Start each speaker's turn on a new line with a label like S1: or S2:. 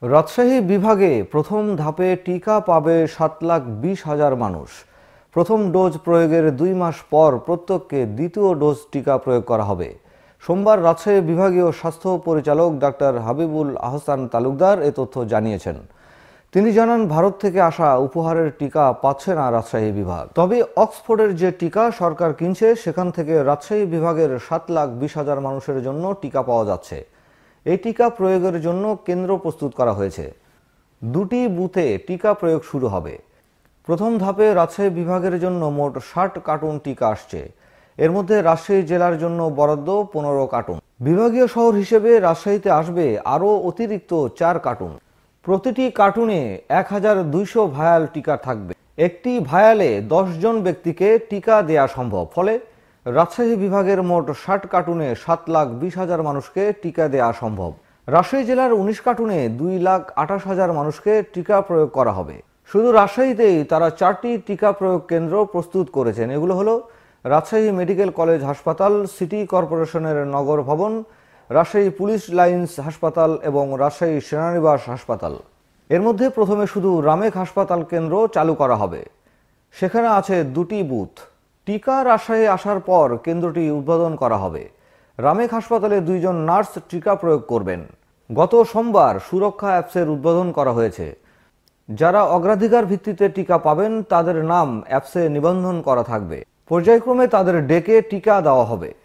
S1: রাজশাহী বিভাগে প্রথম ধাপে টিকা পাবে 7,20,000 মানুষ। প্রথম ডোজ প্রয়োগের 2 মাস পর প্রত্যেককে দ্বিতীয় ডোজ টিকা প্রয়োগ করা হবে। সোমবার রাজশাহী বিভাগীয় স্বাস্থ্য পরিচালক ডাক্তার হাবিবুল আহসান তালুকদার এ তথ্য জানিয়েছেন। তিনি জানান, ভারত থেকে আসা উপহারের টিকা পাচ্ছে না রাজশাহী বিভাগ। তবে অক্সফোর্ডের যে টিকা সরকার কিনছে সেখান থেকে রাজশাহী বিভাগের 7,20,000 মানুষের জন্য টিকা পাওয়া যাচ্ছে। এই টিকা প্রয়োগের জন্য কেন্দ্র প্রস্তুত করা হয়েছে। 2টি বুথে টিকা প্রয়োগ শুরু হবে। প্রথম ধাপে রাজশাহী বিভাগের জন্য মোট 60 কার্টুন টিকা আসছে। এর মধ্যে রাজশাহী জেলার জন্য বরাদ্দ 15 কার্টুন। বিভাগীয় শহর হিসেবে রাজশাহীতে আসবে আরও অতিরিক্ত 4 কার্টুন। প্রতিটি কার্টুনে 1200 ভায়াল টিকা থাকবে। একটি ভায়ালে 10 জন ব্যক্তিকে টিকা দেয়া সম্ভব। ফলে রাজশাহী বিভাগের মোট 60 কার্টুনে 7,20,000 মানুষকে টিকা দেয়া সম্ভব। রাজশাহী জেলার 19 কার্টুনে 2,28,000 মানুষকে টিকা প্রয়োগ করা হবে। শুধু রাজশাহীতেই তারা 4টি টিকা প্রয়োগ কেন্দ্র প্রস্তুত করেছেন। এগুলো হলো রাজশাহী মেডিকেল কলেজ হাসপাতাল, সিটি কর্পোরেশনের নগর ভবন, রাজশাহী পুলিশ লাইন্স হাসপাতাল এবং রাজশাহী সেনানিবাস হাসপাতাল। এর মধ্যে প্রথমে শুধু রামেক হাসপাতাল কেন্দ্র চালু করা হবে। সেখানে আছে 2টি বুথ। টিকা রাজশাহী আসার পর কেন্দ্রটি উদ্বোধন করা হবে। রামেক হাসপাতালে 2 জন নার্স টিকা প্রয়োগ করবেন। গত সোমবার সুরক্ষা অ্যাপসের উদ্বোধন করা হয়েছে। যারা অগ্রাধিকার ভিত্তিতে টিকা পাবেন তাদের নাম অ্যাপসে নিবন্ধন করা থাকবে। পর্যায়ক্রমে তাদের ডেকে টিকা দেওয়া হবে।